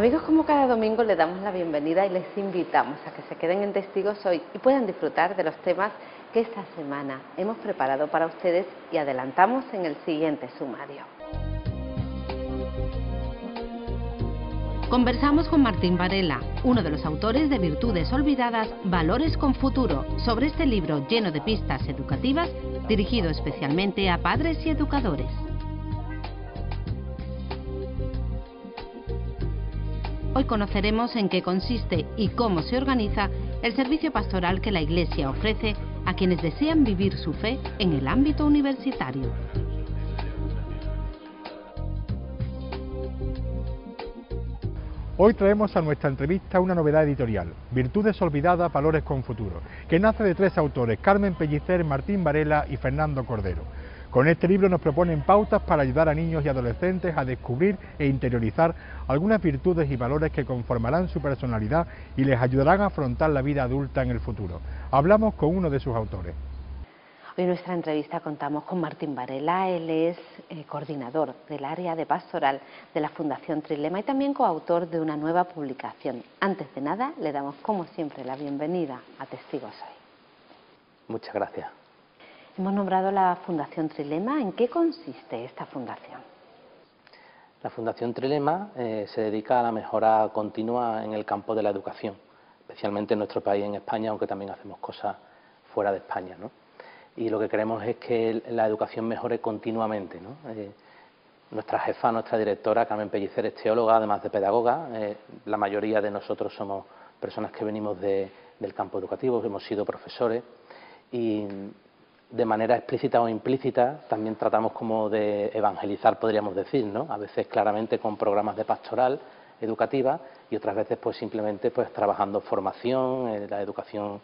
Amigos, como cada domingo les damos la bienvenida y les invitamos a que se queden en Testigos hoy y puedan disfrutar de los temas que esta semana hemos preparado para ustedes y adelantamos en el siguiente sumario. Conversamos con Martín Varela, uno de los autores de Virtudes Olvidadas, Valores con Futuro, sobre este libro lleno de pistas educativas, dirigido especialmente a padres y educadores. Hoy conoceremos en qué consiste y cómo se organiza el servicio pastoral que la Iglesia ofrece a quienes desean vivir su fe en el ámbito universitario. Hoy traemos a nuestra entrevista una novedad editorial, Virtudes Olvidadas, Valores con Futuro, que nace de tres autores, Carmen Pellicer, Martín Varela y Fernando Cordero. Con este libro nos proponen pautas para ayudar a niños y adolescentes a descubrir e interiorizar algunas virtudes y valores que conformarán su personalidad y les ayudarán a afrontar la vida adulta en el futuro. Hablamos con uno de sus autores. Hoy en nuestra entrevista contamos con Martín Varela. Él es coordinador del área de pastoral de la Fundación Trilema y también coautor de una nueva publicación. Antes de nada, le damos como siempre la bienvenida a Testigos Hoy. Muchas gracias. Hemos nombrado la Fundación Trilema. ¿En qué consiste esta fundación? La Fundación Trilema se dedica a la mejora continua en el campo de la educación, especialmente en nuestro país, en España, aunque también hacemos cosas fuera de España, ¿no? Y lo que queremos es que la educación mejore continuamente, ¿no? Nuestra jefa, nuestra directora, Carmen Pellicer, es teóloga, además de pedagoga. La mayoría de nosotros somos personas que venimos del campo educativo, hemos sido profesores y de manera explícita o implícita también tratamos como de evangelizar, podríamos decir, ¿no? A veces claramente con programas de pastoral educativa y otras veces pues simplemente pues trabajando formación, la educación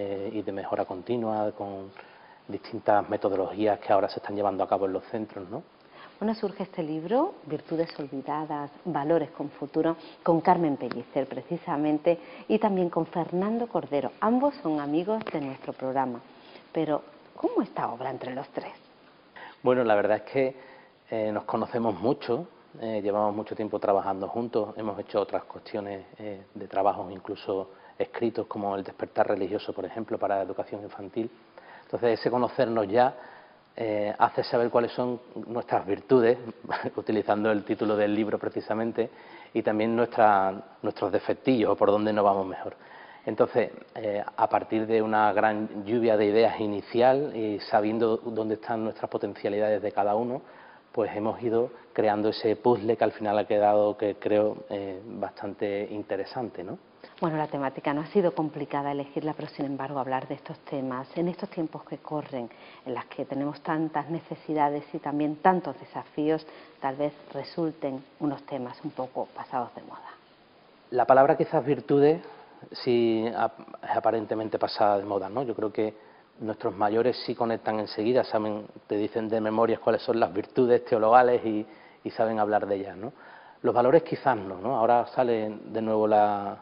y de mejora continua con distintas metodologías que ahora se están llevando a cabo en los centros, ¿no? Bueno, surge este libro, Virtudes Olvidadas, Valores con Futuro, con Carmen Pellicer precisamente y también con Fernando Cordero. Ambos son amigos de nuestro programa. Pero, ¿cómo esta obra entre los tres? Bueno, la verdad es que nos conocemos mucho, llevamos mucho tiempo trabajando juntos, hemos hecho otras cuestiones de trabajo, incluso escritos como El despertar religioso, por ejemplo, para educación infantil. Entonces, ese conocernos ya hace saber cuáles son nuestras virtudes, utilizando el título del libro precisamente, y también nuestros defectillos, o por dónde no vamos mejor. Entonces, a partir de una gran lluvia de ideas inicial y sabiendo dónde están nuestras potencialidades de cada uno, pues hemos ido creando ese puzzle que al final ha quedado, que creo, bastante interesante, ¿no? Bueno, la temática no ha sido complicada elegirla, pero sin embargo hablar de estos temas en estos tiempos que corren, en las que tenemos tantas necesidades y también tantos desafíos, tal vez resulten unos temas un poco pasados de moda. La palabra quizás virtudes sí es aparentemente pasada de moda, ¿no? Yo creo que nuestros mayores sí conectan enseguida, saben, te dicen de memoria cuáles son las virtudes teologales y saben hablar de ellas, ¿no? Los valores quizás no, ¿no? Ahora sale de nuevo la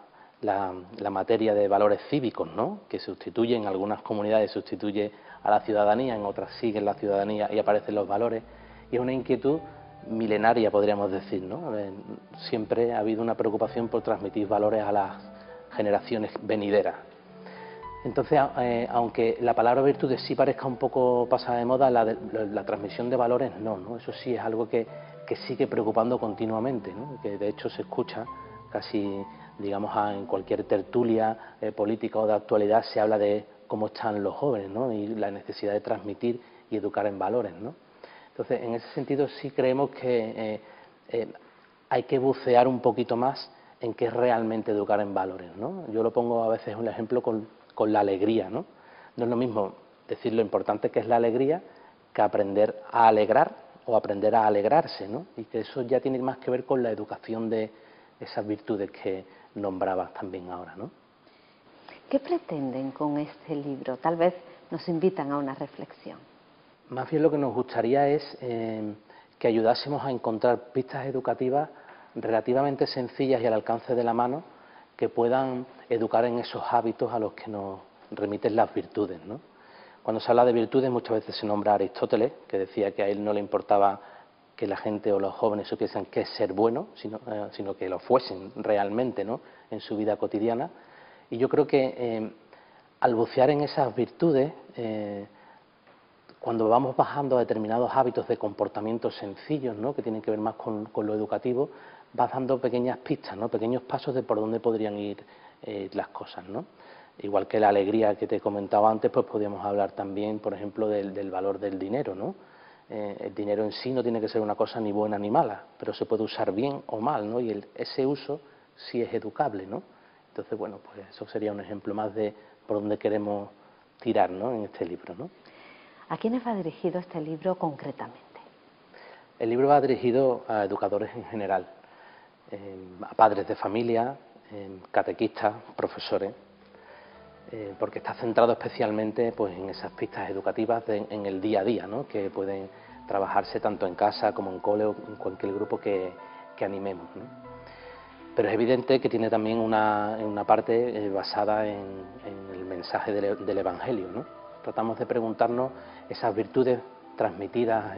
materia de valores cívicos, ¿no? Que sustituye, en algunas comunidades sustituye a la ciudadanía, en otras sigue la ciudadanía y aparecen los valores. Y es una inquietud milenaria, podríamos decir, ¿no? Siempre ha habido una preocupación por transmitir valores a las generaciones venideras. Entonces, aunque la palabra virtudes sí parezca un poco pasada de moda, la transmisión de valores no. Eso sí es algo que sigue preocupando continuamente, ¿no? Que de hecho se escucha casi, digamos, en cualquier tertulia política o de actualidad se habla de cómo están los jóvenes, ¿no? Y la necesidad de transmitir y educar en valores, ¿no? Entonces, en ese sentido sí creemos que hay que bucear un poquito más en qué es realmente educar en valores, ¿no? Yo lo pongo a veces un ejemplo con la alegría, ¿no? No es lo mismo decir lo importante que es la alegría que aprender a alegrar o aprender a alegrarse, ¿no? Y que eso ya tiene más que ver con la educación de esas virtudes que nombrabas también ahora, ¿no? ¿Qué pretenden con este libro? Tal vez nos invitan a una reflexión. Más bien lo que nos gustaría es que ayudásemos a encontrar pistas educativas relativamente sencillas y al alcance de la mano que puedan educar en esos hábitos a los que nos remiten las virtudes, ¿no? Cuando se habla de virtudes muchas veces se nombra a Aristóteles, que decía que a él no le importaba que la gente o los jóvenes supiesen qué es ser bueno, sino que lo fuesen realmente, ¿no?, en su vida cotidiana. Y yo creo que al bucear en esas virtudes, cuando vamos bajando a determinados hábitos de comportamientos sencillos, ¿no?, que tienen que ver más con lo educativo, vas dando pequeñas pistas, ¿no?, pequeños pasos de por dónde podrían ir las cosas, ¿no? Igual que la alegría que te comentaba antes, pues podríamos hablar también, por ejemplo, del valor del dinero, ¿no? El dinero en sí no tiene que ser una cosa ni buena ni mala, pero se puede usar bien o mal, ¿no? Y ese uso sí es educable, ¿no? Entonces, bueno, pues eso sería un ejemplo más de por dónde queremos tirar, ¿no?, en este libro, ¿no? ¿A quiénes va dirigido este libro concretamente? El libro va dirigido a educadores en general, a padres de familia, catequistas, profesores, porque está centrado especialmente, pues, en esas pistas educativas en el día a día, ¿no?, que pueden trabajarse tanto en casa como en cole o en cualquier grupo que animemos, ¿no? Pero es evidente que tiene también una parte basada en el mensaje del Evangelio, ¿no? Tratamos de preguntarnos esas virtudes transmitidas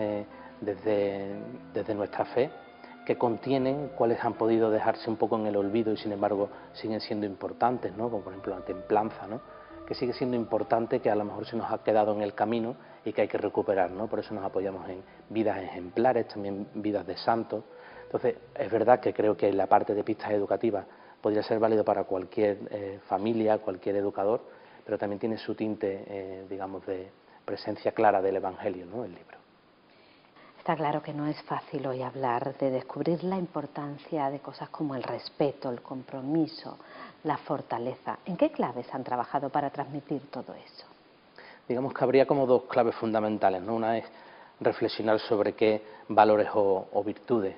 desde nuestra fe, que contienen, cuáles han podido dejarse un poco en el olvido y sin embargo siguen siendo importantes, ¿no?, como por ejemplo la templanza, ¿no?, que sigue siendo importante, que a lo mejor se nos ha quedado en el camino y que hay que recuperar, ¿no? Por eso nos apoyamos en vidas ejemplares, también vidas de santos. Entonces, es verdad que creo que la parte de pistas educativas podría ser válido para cualquier familia, cualquier educador, pero también tiene su tinte, digamos, de presencia clara del Evangelio, ¿no?, el libro. Está claro que no es fácil hoy hablar de descubrir la importancia de cosas como el respeto, el compromiso, la fortaleza. ¿En qué claves han trabajado para transmitir todo eso? Digamos que habría como dos claves fundamentales, ¿no? Una es reflexionar sobre qué valores o virtudes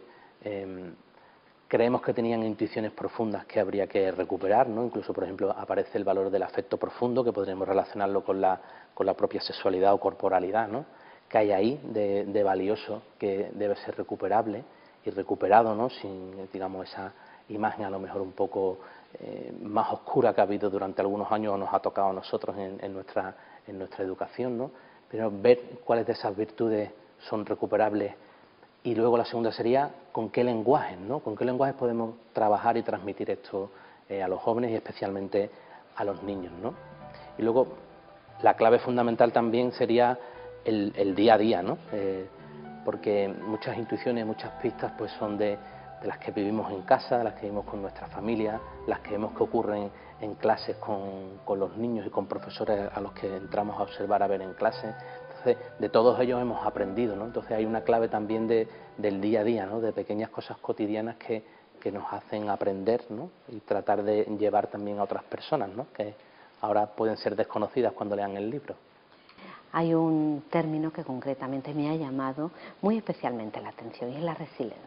creemos que tenían intuiciones profundas que habría que recuperar, ¿no? Incluso, por ejemplo, aparece el valor del afecto profundo, que podríamos relacionarlo con la propia sexualidad o corporalidad, ¿no?, que hay ahí de valioso, que debe ser recuperable y recuperado, ¿no?, sin, digamos, esa imagen a lo mejor un poco más oscura que ha habido durante algunos años o nos ha tocado a nosotros en nuestra educación, ¿no? Pero ver cuáles de esas virtudes son recuperables. Y luego la segunda sería con qué lenguajes, ¿no?, con qué lenguajes podemos trabajar y transmitir esto a los jóvenes y especialmente a los niños, ¿no? Y luego la clave fundamental también sería el día a día, ¿no? Porque muchas intuiciones, muchas pistas, pues son de las que vivimos en casa, de las que vivimos con nuestra familia, las que vemos que ocurren en clases con los niños y con profesores a los que entramos a observar, a ver en clase. Entonces, de todos ellos hemos aprendido, ¿no? Entonces hay una clave también del día a día, ¿no?, de pequeñas cosas cotidianas que nos hacen aprender, ¿no?, y tratar de llevar también a otras personas, ¿no?, que ahora pueden ser desconocidas cuando lean el libro. Hay un término que concretamente me ha llamado muy especialmente la atención y es la resiliencia.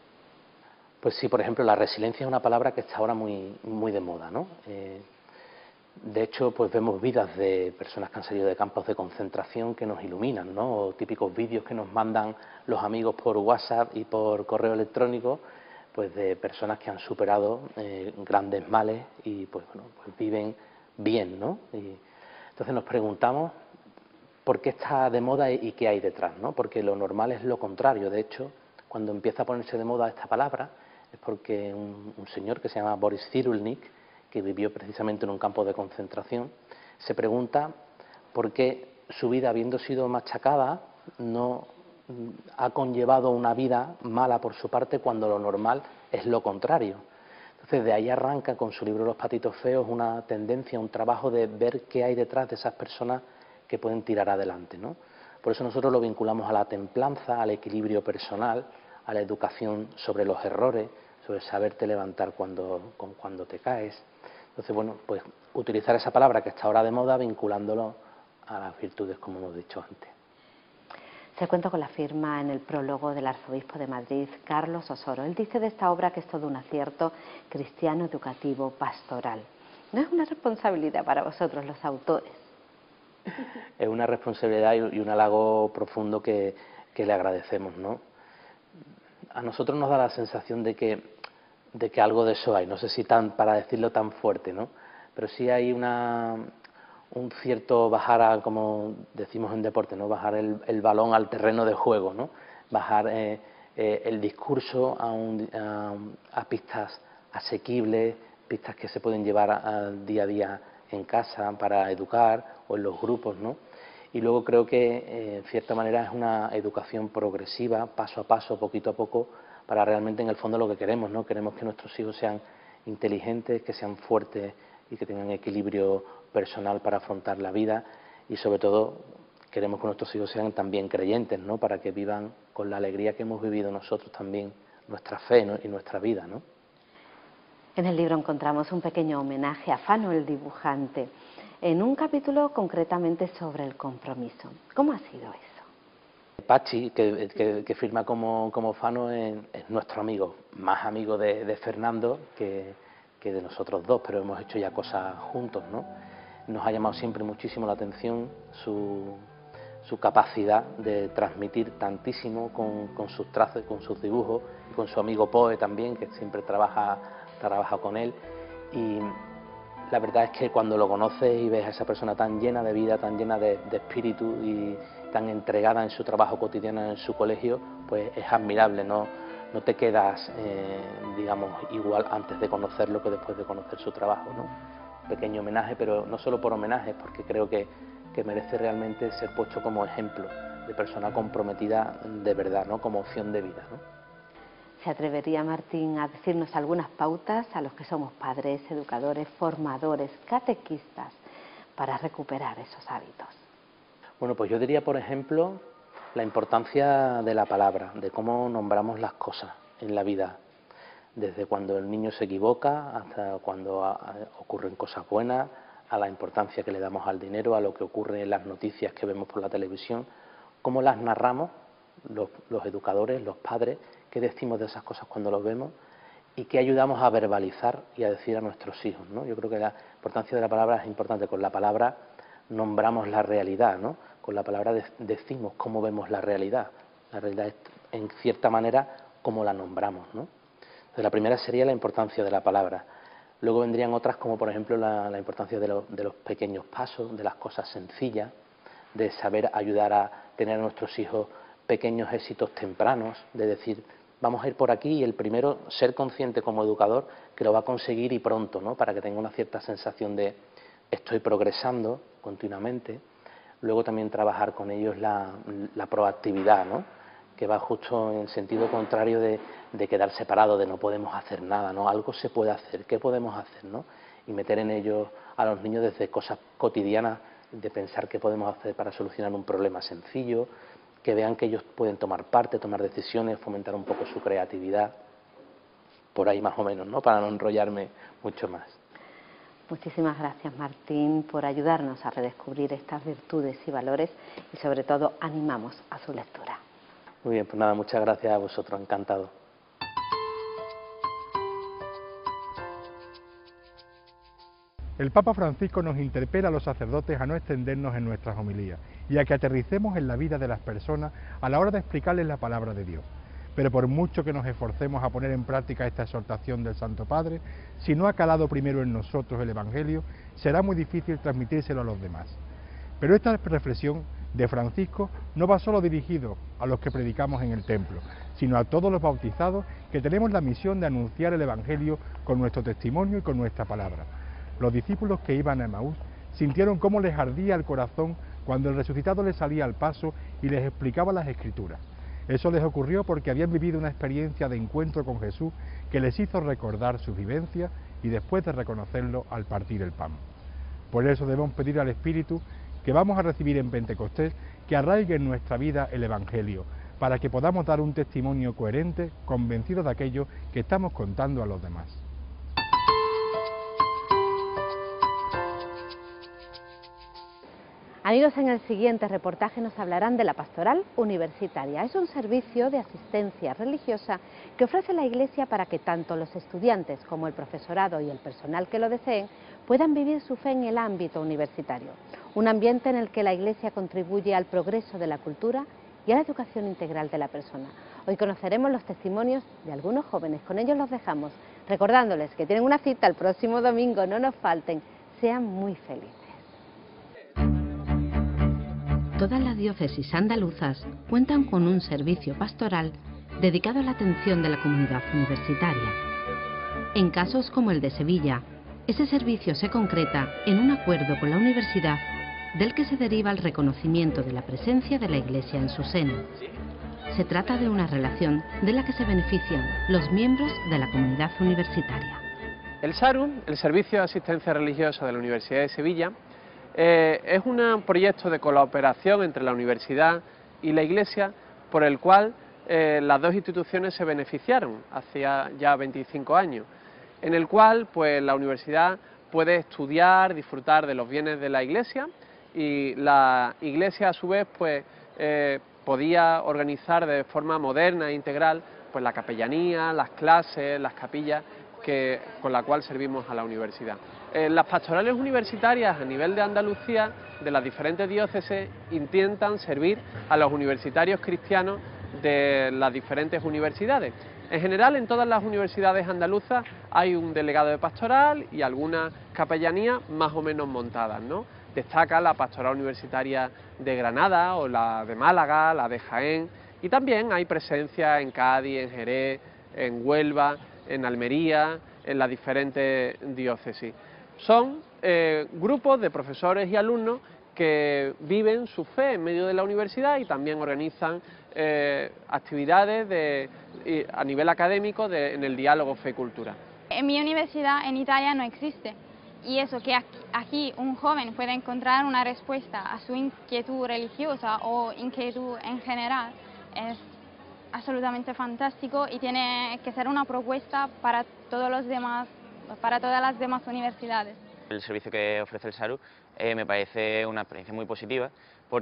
Pues sí, por ejemplo, la resiliencia es una palabra que está ahora muy de moda, ¿no? De hecho, pues vemos vidas de personas que han salido de campos de concentración que nos iluminan, ¿no? O típicos vídeos que nos mandan los amigos por WhatsApp y por correo electrónico, pues de personas que han superado grandes males y pues viven bien, ¿no? Y entonces nos preguntamos por qué está de moda y qué hay detrás, ¿no? Porque lo normal es lo contrario. De hecho, cuando empieza a ponerse de moda esta palabra es porque un señor que se llama Boris Cyrulnik, que vivió precisamente en un campo de concentración, se pregunta por qué su vida, habiendo sido machacada, no ha conllevado una vida mala por su parte cuando lo normal es lo contrario. Entonces, de ahí arranca con su libro Los patitos feos una tendencia, un trabajo de ver qué hay detrás de esas personas que pueden tirar adelante, ¿no? Por eso nosotros lo vinculamos a la templanza, al equilibrio personal, a la educación sobre los errores, sobre saberte levantar cuando te caes. Entonces, bueno, pues utilizar esa palabra que está ahora de moda vinculándolo a las virtudes, como hemos dicho antes. Se cuenta con la firma en el prólogo del arzobispo de Madrid, Carlos Osoro. Él dice de esta obra que es todo un acierto cristiano, educativo, pastoral. ¿No es una responsabilidad para vosotros, los autores? Es una responsabilidad y un halago profundo que le agradecemos, ¿no? A nosotros nos da la sensación de que algo de eso hay, no sé si para decirlo tan fuerte, ¿no? Pero sí hay un cierto bajar, como decimos en deporte, ¿no?, bajar el balón al terreno de juego, ¿no? Bajar el discurso a pistas asequibles, pistas que se pueden llevar día a día en casa para educar o en los grupos, ¿no? Y luego creo que, en cierta manera, es una educación progresiva, paso a paso, poquito a poco, para realmente, en el fondo, lo que queremos, ¿no? Queremos que nuestros hijos sean inteligentes, que sean fuertes y que tengan equilibrio personal para afrontar la vida, y sobre todo queremos que nuestros hijos sean también creyentes, ¿no? Para que vivan con la alegría que hemos vivido nosotros también nuestra fe, ¿no? Y nuestra vida, ¿no? En el libro encontramos un pequeño homenaje a Fano, el dibujante, en un capítulo concretamente sobre el compromiso. ¿Cómo ha sido eso? Pachi, que firma como Fano, es nuestro amigo, más amigo de Fernando que de nosotros dos, pero hemos hecho ya cosas juntos, ¿no? Nos ha llamado siempre muchísimo la atención su capacidad de transmitir tantísimo con sus trazos, con sus dibujos, y con su amigo Poe también, que siempre trabaja con él. Y la verdad es que cuando lo conoces y ves a esa persona tan llena de vida, tan llena de espíritu y tan entregada en su trabajo cotidiano en su colegio, pues es admirable, no te quedas, digamos, igual antes de conocerlo que después de conocer su trabajo, ¿no? Pequeño homenaje, pero no solo por homenaje, porque creo que merece realmente ser puesto como ejemplo de persona comprometida de verdad, ¿no? Como opción de vida, ¿no? ¿Se atrevería Martín a decirnos algunas pautas a los que somos padres, educadores, formadores, catequistas, para recuperar esos hábitos? Bueno, pues yo diría, por ejemplo, la importancia de la palabra, de cómo nombramos las cosas en la vida, desde cuando el niño se equivoca hasta cuando ocurren cosas buenas, a la importancia que le damos al dinero, a lo que ocurre en las noticias que vemos por la televisión, cómo las narramos los educadores, los padres, qué decimos de esas cosas cuando los vemos y qué ayudamos a verbalizar y a decir a nuestros hijos, ¿no? Yo creo que la importancia de la palabra es importante. Con la palabra nombramos la realidad, ¿no? Con la palabra decimos cómo vemos la realidad. La realidad es, en cierta manera, cómo la nombramos, ¿no? Entonces, la primera sería la importancia de la palabra. Luego vendrían otras, como por ejemplo la importancia de los pequeños pasos, de las cosas sencillas, de saber ayudar a tener a nuestros hijos pequeños éxitos tempranos, de decir, vamos a ir por aquí, y el primero, ser consciente como educador que lo va a conseguir y pronto, ¿no? Para que tenga una cierta sensación de estoy progresando continuamente. Luego también trabajar con ellos la proactividad, ¿no? Que va justo en el sentido contrario de quedar separado, de no podemos hacer nada, ¿no? Algo se puede hacer, ¿qué podemos hacer, no? Y meter en ellos a los niños desde cosas cotidianas, de pensar qué podemos hacer para solucionar un problema sencillo, que vean que ellos pueden tomar parte, tomar decisiones, fomentar un poco su creatividad, por ahí más o menos, ¿no? Para no enrollarme mucho más. Muchísimas gracias, Martín, por ayudarnos a redescubrir estas virtudes y valores, y sobre todo animamos a su lectura. Muy bien, pues nada, muchas gracias a vosotros, encantado. El Papa Francisco nos interpela a los sacerdotes a no extendernos en nuestras homilías y a que aterricemos en la vida de las personas a la hora de explicarles la palabra de Dios. Pero por mucho que nos esforcemos a poner en práctica esta exhortación del Santo Padre, si no ha calado primero en nosotros el Evangelio, será muy difícil transmitírselo a los demás. Pero esta reflexión de Francisco no va solo dirigido a los que predicamos en el templo, sino a todos los bautizados que tenemos la misión de anunciar el Evangelio con nuestro testimonio y con nuestra palabra. Los discípulos que iban a Emaús sintieron cómo les ardía el corazón cuando el resucitado les salía al paso y les explicaba las Escrituras. Eso les ocurrió porque habían vivido una experiencia de encuentro con Jesús que les hizo recordar sus vivencias y después de reconocerlo al partir el pan. Por eso debemos pedir al Espíritu que vamos a recibir en Pentecostés que arraigue en nuestra vida el Evangelio, para que podamos dar un testimonio coherente, convencido de aquello que estamos contando a los demás. Amigos, en el siguiente reportaje nos hablarán de la pastoral universitaria. Es un servicio de asistencia religiosa que ofrece la Iglesia para que tanto los estudiantes como el profesorado y el personal que lo deseen puedan vivir su fe en el ámbito universitario. Un ambiente en el que la Iglesia contribuye al progreso de la cultura y a la educación integral de la persona. Hoy conoceremos los testimonios de algunos jóvenes. Con ellos los dejamos, recordándoles que tienen una cita el próximo domingo. No nos falten. Sean muy felices. Todas las diócesis andaluzas cuentan con un servicio pastoral dedicado a la atención de la comunidad universitaria. En casos como el de Sevilla, ese servicio se concreta en un acuerdo con la universidad del que se deriva el reconocimiento de la presencia de la Iglesia en su seno. Se trata de una relación de la que se benefician los miembros de la comunidad universitaria. El SARU, el Servicio de Asistencia Religiosa de la Universidad de Sevilla, es un proyecto de colaboración entre la universidad y la Iglesia por el cual las dos instituciones se beneficiaron hace ya 25 años, en el cual pues, la universidad puede estudiar, disfrutar de los bienes de la Iglesia y la Iglesia a su vez pues, podía organizar de forma moderna e integral pues, la capellanía, las clases, las capillas con la cual servimos a la universidad. Las pastorales universitarias a nivel de Andalucía, de las diferentes diócesis, intentan servir a los universitarios cristianos de las diferentes universidades. En general, en todas las universidades andaluzas hay un delegado de pastoral y algunas capellanías más o menos montadas, ¿no? Destaca la pastoral universitaria de Granada o la de Málaga, la de Jaén, y también hay presencia en Cádiz, en Jerez, en Huelva, en Almería, en las diferentes diócesis. Son grupos de profesores y alumnos que viven su fe en medio de la universidad y también organizan actividades a nivel académico en el diálogo fe-cultura. En mi universidad en Italia no existe, y eso que aquí un joven puede encontrar una respuesta a su inquietud religiosa o inquietud en general es absolutamente fantástico y tiene que ser una propuesta para todas las demás universidades. El servicio que ofrece el SARU me parece una experiencia muy positiva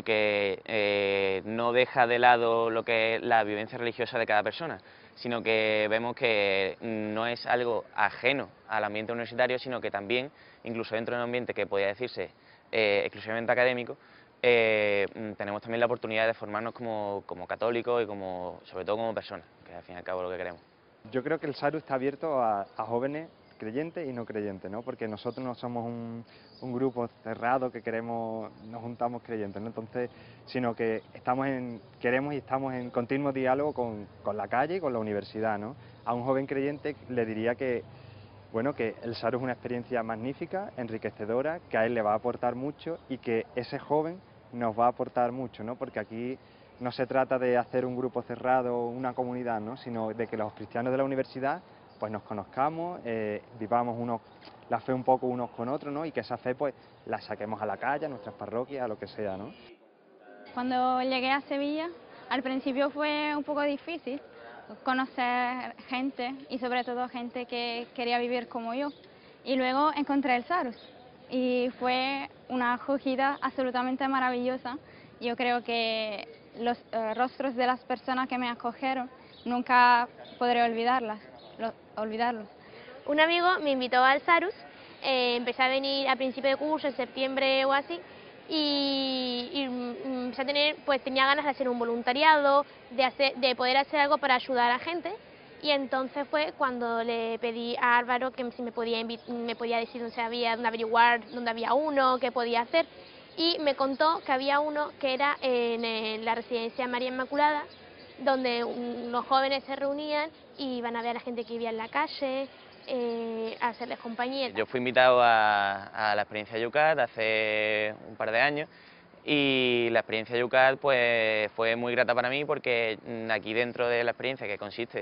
porque no deja de lado lo que es la vivencia religiosa de cada persona, sino que vemos que no es algo ajeno al ambiente universitario, sino que también, incluso dentro de un ambiente que podría decirse exclusivamente académico, tenemos también la oportunidad de formarnos como católicos y sobre todo como personas, que es al fin y al cabo lo que queremos. Yo creo que el SARU está abierto a jóvenes creyentes y no creyentes, ¿no? Porque nosotros no somos un grupo cerrado que nos juntamos creyentes, ¿no? Entonces, sino que queremos y estamos en continuo diálogo con la calle y con la universidad, ¿no? A un joven creyente le diría que el SARU es una experiencia magnífica, enriquecedora, que a él le va a aportar mucho y que ese joven nos va a aportar mucho, ¿no? Porque aquí no se trata de hacer un grupo cerrado, una comunidad, ¿no? Sino de que los cristianos de la universidad pues nos conozcamos, vivamos la fe un poco unos con otros, ¿no? Y que esa fe pues la saquemos a la calle, a nuestras parroquias, a lo que sea, ¿no? Cuando llegué a Sevilla, al principio fue un poco difícil conocer gente y sobre todo gente que quería vivir como yo. Y luego encontré el SARU y fue una acogida absolutamente maravillosa. Yo creo que los rostros de las personas que me acogieron nunca podré olvidarlos. Un amigo me invitó al SARU, empecé a venir a principio de curso, en septiembre o así, y empecé a tenía ganas de hacer un voluntariado, de poder hacer algo para ayudar a la gente, y entonces fue cuando le pedí a Álvaro que si me podía decir dónde averiguar dónde había uno, qué podía hacer, y me contó que había uno que era en la residencia María Inmaculada, donde los jóvenes se reunían y iban a ver a la gente que vivía en la calle, a hacerles compañía. Yo fui invitado a la experiencia Yucat hace un par de años y la experiencia Yucat pues, fue muy grata para mí porque aquí dentro de la experiencia, que consiste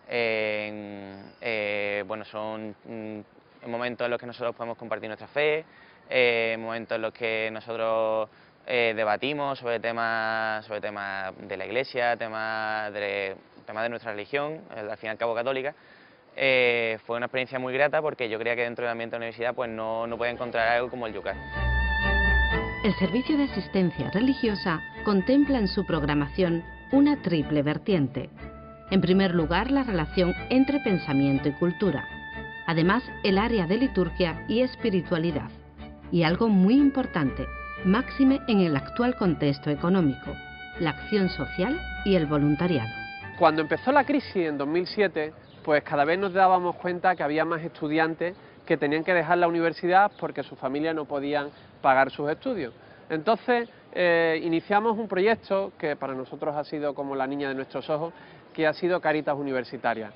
son momentos en los que nosotros podemos compartir nuestra fe, momentos en los que nosotros debatimos sobre temas de la Iglesia, temas de nuestra religión, al fin y al cabo católica. Fue una experiencia muy grata porque yo creía que dentro del ambiente de la universidad pues no podía encontrar algo como el Yucat. El Servicio de Asistencia Religiosa contempla en su programación una triple vertiente. En primer lugar, la relación entre pensamiento y cultura. Además, el área de liturgia y espiritualidad. Y algo muy importante, máxime en el actual contexto económico, la acción social y el voluntariado. Cuando empezó la crisis en 2007, pues cada vez nos dábamos cuenta que había más estudiantes que tenían que dejar la universidad porque sus familias no podían pagar sus estudios. Entonces iniciamos un proyecto que para nosotros ha sido como la niña de nuestros ojos, que ha sido Cáritas Universitaria.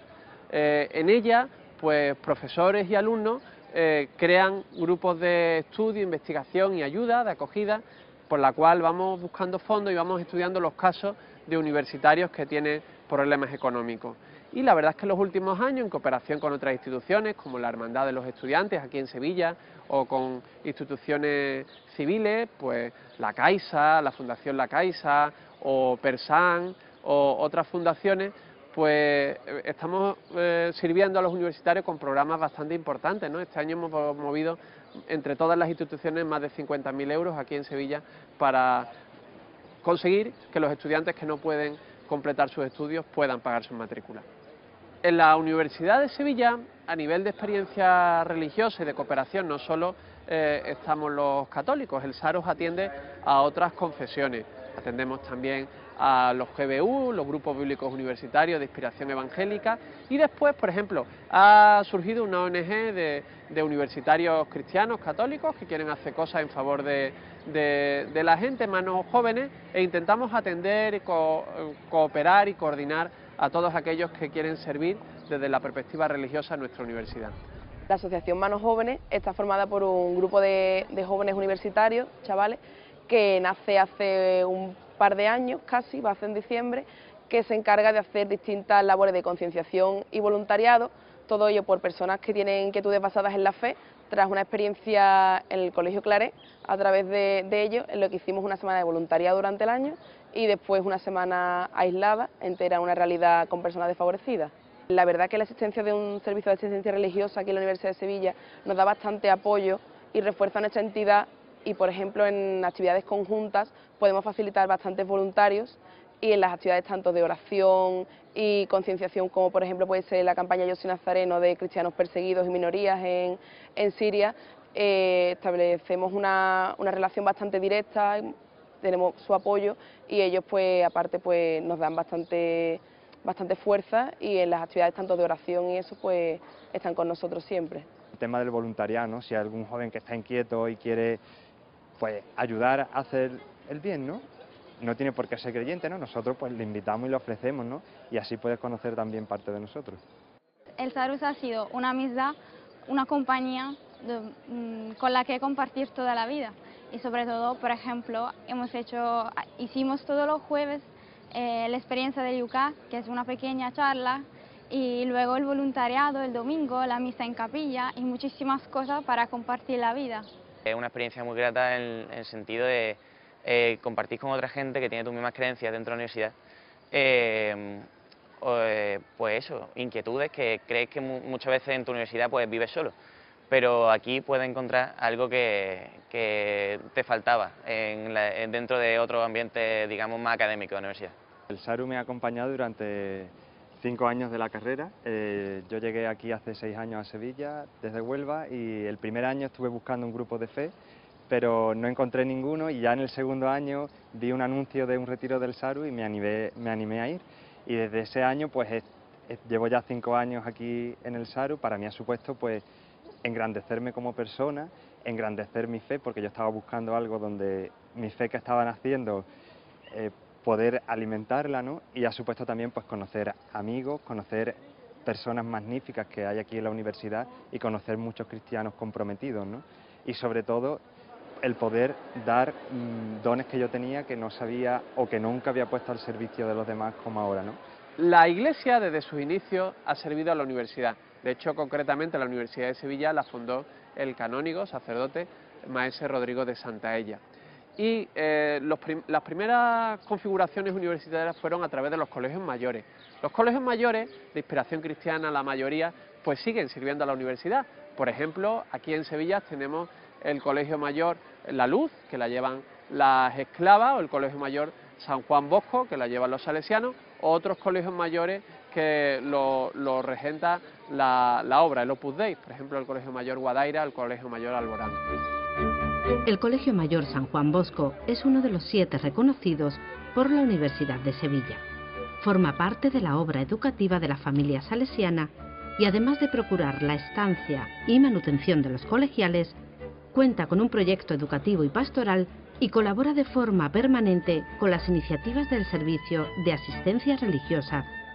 En ella, pues profesores y alumnos crean grupos de estudio, investigación y ayuda, de acogida, por la cual vamos buscando fondos y vamos estudiando los casos de universitarios que tienen problemas económicos. Y la verdad es que en los últimos años, en cooperación con otras instituciones, como la Hermandad de los Estudiantes aquí en Sevilla, o con instituciones civiles, pues la Caixa, la Fundación La Caixa, o Persan, o otras fundaciones, pues estamos sirviendo a los universitarios con programas bastante importantes, ¿no? Este año hemos movido entre todas las instituciones más de 50.000 euros aquí en Sevilla para conseguir que los estudiantes que no pueden completar sus estudios puedan pagar sus matrículas. En la Universidad de Sevilla, a nivel de experiencia religiosa y de cooperación, no solo estamos los católicos, el SARUS atiende a otras confesiones, atendemos también a los GBU, los grupos bíblicos universitarios de inspiración evangélica, y después, por ejemplo, ha surgido una ONG de universitarios cristianos católicos que quieren hacer cosas en favor de la gente, manos jóvenes, e intentamos atender, cooperar y coordinar a todos aquellos que quieren servir desde la perspectiva religiosa en nuestra universidad. La Asociación Manos Jóvenes está formada por un grupo de jóvenes universitarios, chavales, que nace hace un par de años, casi, va a ser en diciembre, que se encarga de hacer distintas labores de concienciación y voluntariado, todo ello por personas que tienen inquietudes basadas en la fe, tras una experiencia en el Colegio Claret, a través de ello, en lo que hicimos una semana de voluntariado durante el año y después una semana aislada, entera, una realidad con personas desfavorecidas. La verdad que la existencia de un servicio de asistencia religiosa aquí en la Universidad de Sevilla nos da bastante apoyo y refuerza nuestra entidad y, por ejemplo, en actividades conjuntas podemos facilitar bastantes voluntarios y en las actividades tanto de oración y concienciación como, por ejemplo, puede ser la campaña Yo soy Nazareno de cristianos perseguidos y minorías en Siria, establecemos una relación bastante directa, tenemos su apoyo y ellos, pues, aparte, pues, nos dan bastante fuerza y en las actividades tanto de oración y eso, pues, están con nosotros siempre. El tema del voluntariado, ¿no? Si hay algún joven que está inquieto y quiere, pues, ayudar a hacer el bien, ¿no? No tiene por qué ser creyente, ¿no? Nosotros, pues, le invitamos y le ofrecemos, ¿no? Y así puedes conocer también parte de nosotros. El SARUS ha sido una amistad, una compañía con la que compartir toda la vida. Y sobre todo, por ejemplo, hicimos todos los jueves la experiencia del Yucat, que es una pequeña charla, y luego el voluntariado el domingo, la misa en capilla y muchísimas cosas para compartir la vida. Es una experiencia muy grata en el sentido de compartir con otra gente que tiene tus mismas creencias dentro de la universidad, pues eso, inquietudes que crees que muchas veces en tu universidad pues vives solo, pero aquí puedes encontrar algo que te faltaba dentro de otro ambiente, digamos, más académico de la universidad. El SARUS me ha acompañado durante 5 años de la carrera. Yo llegué aquí hace 6 años a Sevilla, desde Huelva, y el primer año estuve buscando un grupo de fe, pero no encontré ninguno, y ya en el segundo año vi un anuncio de un retiro del SARUS y me animé a ir. Y desde ese año, pues llevo ya 5 años aquí en el SARUS. Para mí ha supuesto, pues, engrandecerme como persona, engrandecer mi fe, porque yo estaba buscando algo donde mi fe que estaba naciendo, poder alimentarla, ¿no? Y ha supuesto también, pues, conocer amigos, conocer personas magníficas que hay aquí en la universidad y conocer muchos cristianos comprometidos, ¿no? Y sobre todo el poder dar dones que yo tenía que no sabía o que nunca había puesto al servicio de los demás como ahora, ¿no? La Iglesia desde sus inicios ha servido a la universidad. De hecho, concretamente la Universidad de Sevilla la fundó el canónigo, sacerdote, maese Rodrigo de Santaella. Y las primeras configuraciones universitarias fueron a través de los colegios mayores. Los colegios mayores, de inspiración cristiana, la mayoría, pues siguen sirviendo a la universidad. Por ejemplo, aquí en Sevilla tenemos el Colegio Mayor La Luz, que la llevan las esclavas, o el Colegio Mayor San Juan Bosco, que la llevan los salesianos, o otros colegios mayores que lo regenta la obra, el Opus Dei, por ejemplo el Colegio Mayor Guadaira, el Colegio Mayor Alborán. El Colegio Mayor San Juan Bosco es uno de los 7 reconocidos por la Universidad de Sevilla. Forma parte de la obra educativa de la familia salesiana y, además de procurar la estancia y manutención de los colegiales, cuenta con un proyecto educativo y pastoral y colabora de forma permanente con las iniciativas del Servicio de Asistencia Religiosa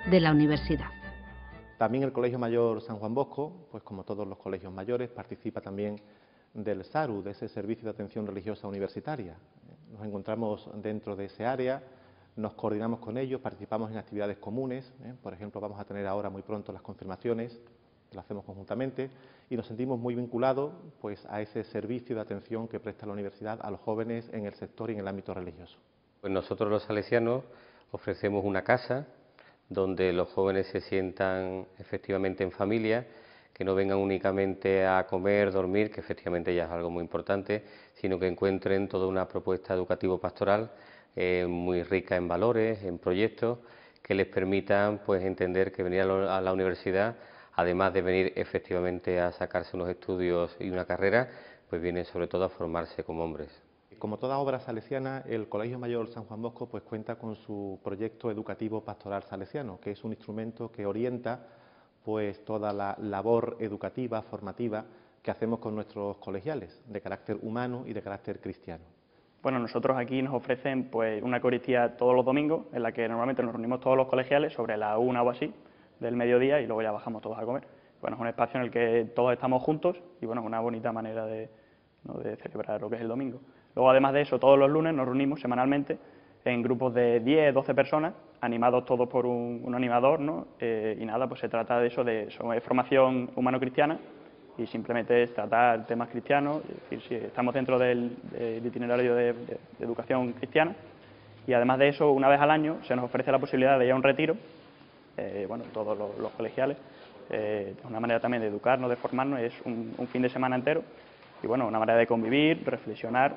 de la universidad. También el Colegio Mayor San Juan Bosco, pues como todos los colegios mayores, participa también del SARU, de ese Servicio de Atención Religiosa Universitaria. Nos encontramos dentro de ese área, nos coordinamos con ellos, participamos en actividades comunes, por ejemplo, vamos a tener ahora muy pronto las confirmaciones, lo hacemos conjuntamente, y nos sentimos muy vinculados pues, a ese servicio de atención que presta la universidad a los jóvenes en el sector y en el ámbito religioso. Pues nosotros los salesianos ofrecemos una casa donde los jóvenes se sientan efectivamente en familia, que no vengan únicamente a comer, dormir, que efectivamente ya es algo muy importante, sino que encuentren toda una propuesta educativo-pastoral muy rica en valores, en proyectos, que les permitan pues, entender que venir a la universidad, además de venir efectivamente a sacarse unos estudios y una carrera, pues vienen sobre todo a formarse como hombres. Como toda obra salesiana, el Colegio Mayor San Juan Bosco pues, cuenta con su proyecto educativo pastoral salesiano, que es un instrumento que orienta pues, toda la labor educativa, formativa, que hacemos con nuestros colegiales, de carácter humano y de carácter cristiano. Bueno, nosotros aquí nos ofrecen pues, una Eucaristía todos los domingos, en la que normalmente nos reunimos todos los colegiales sobre la 1 o así del mediodía y luego ya bajamos todos a comer. Bueno, es un espacio en el que todos estamos juntos y bueno, es una bonita manera de celebrar lo que es el domingo. Luego, además de eso, todos los lunes nos reunimos semanalmente en grupos de 10, 12 personas, animados todos por un animador, ¿no? Y nada, pues se trata de eso, es formación humano-cristiana y simplemente es tratar temas cristianos, es decir, si estamos dentro del itinerario de educación cristiana. Y además de eso, una vez al año se nos ofrece la posibilidad de ir a un retiro, bueno, todos los colegiales, es una manera también de educarnos, de formarnos, es un fin de semana entero y bueno, una manera de convivir, reflexionar.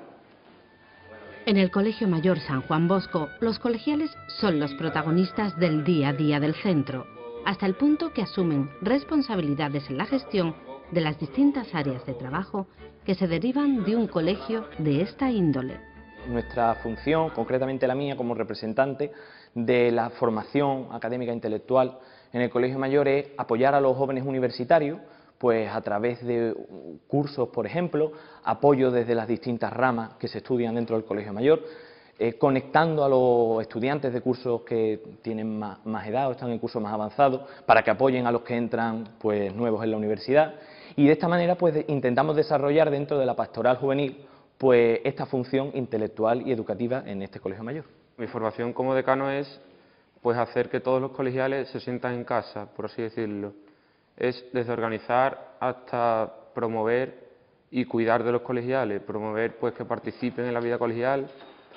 En el Colegio Mayor San Juan Bosco, los colegiales son los protagonistas del día a día del centro, hasta el punto que asumen responsabilidades en la gestión de las distintas áreas de trabajo que se derivan de un colegio de esta índole. Nuestra función, concretamente la mía como representante de la formación académica e intelectual en el Colegio Mayor, es apoyar a los jóvenes universitarios pues a través de cursos, por ejemplo, apoyo desde las distintas ramas que se estudian dentro del Colegio Mayor, conectando a los estudiantes de cursos que tienen más edad o están en cursos más avanzados para que apoyen a los que entran pues nuevos en la universidad, y de esta manera pues intentamos desarrollar dentro de la pastoral juvenil pues esta función intelectual y educativa en este Colegio Mayor. Mi formación como decano es pues hacer que todos los colegiales se sientan en casa, por así decirlo. Es desde organizar hasta promover y cuidar de los colegiales, promover pues que participen en la vida colegial,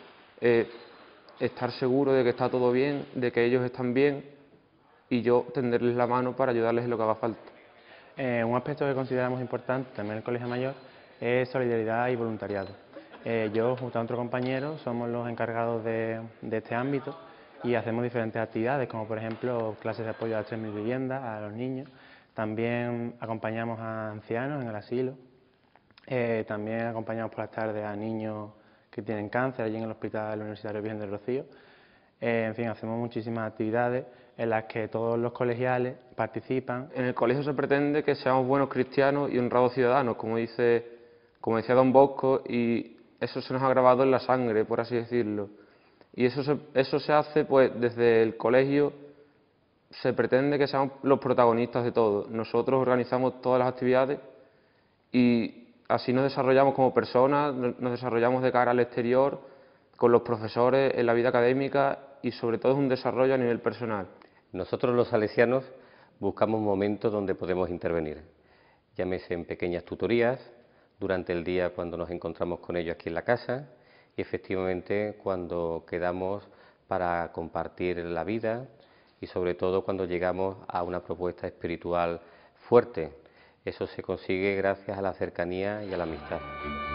estar seguro de que está todo bien, de que ellos están bien y yo tenderles la mano para ayudarles en lo que haga falta. Un aspecto que consideramos importante también en el Colegio Mayor es solidaridad y voluntariado. Yo junto a otro compañero somos los encargados de este ámbito y hacemos diferentes actividades, como por ejemplo clases de apoyo a las 3.000 viviendas, a los niños. También acompañamos a ancianos en el asilo, también acompañamos por las tardes a niños que tienen cáncer allí en el Hospital Universitario Virgen del Rocío. En fin, hacemos muchísimas actividades en las que todos los colegiales participan. En el colegio se pretende que seamos buenos cristianos y honrados ciudadanos, como decía Don Bosco, y eso se nos ha grabado en la sangre, por así decirlo. Y eso se hace pues desde el colegio. Se pretende que seamos los protagonistas de todo. Nosotros organizamos todas las actividades y así nos desarrollamos como personas, nos desarrollamos de cara al exterior, con los profesores, en la vida académica y sobre todo es un desarrollo a nivel personal. Nosotros los salesianos buscamos momentos donde podemos intervenir, llámese en pequeñas tutorías, durante el día cuando nos encontramos con ellos aquí en la casa y efectivamente cuando quedamos para compartir la vida, y sobre todo cuando llegamos a una propuesta espiritual fuerte. Eso se consigue gracias a la cercanía y a la amistad.